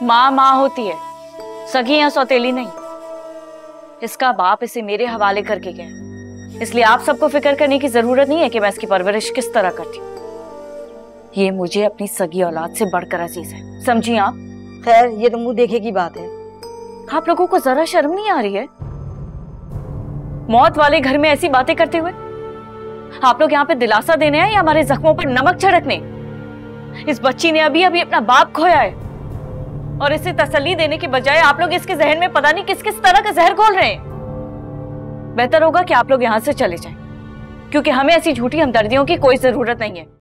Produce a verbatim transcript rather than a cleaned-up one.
माँ माँ होती है, सगी या सौतेली नहीं। इसका बाप इसे मेरे हवाले करके गया, इसलिए आप सबको फिक्र करने की जरूरत नहीं है कि मैं इसकी परवरिश किस तरह करती हूँ। ये मुझे अपनी सगी औलाद से बढ़कर अजीज है, समझी आप? खैर, ये तो मुंह देखे की बात है। आप लोगों को जरा शर्म नहीं आ रही है? मौत वाले घर में ऐसी बातें करते हुए आप लोग यहाँ पे दिलासा देने हैं या हमारे जख्मों पर नमक छिड़कने? इस बच्ची ने अभी अभी अपना बाप खोया है और इसे तसल्ली देने के बजाय आप लोग इसके जहन में पता नहीं किस किस तरह का जहर घोल रहे हैं। बेहतर होगा कि आप लोग यहाँ से चले जाएं, क्योंकि हमें ऐसी झूठी हमदर्दियों की कोई जरूरत नहीं है।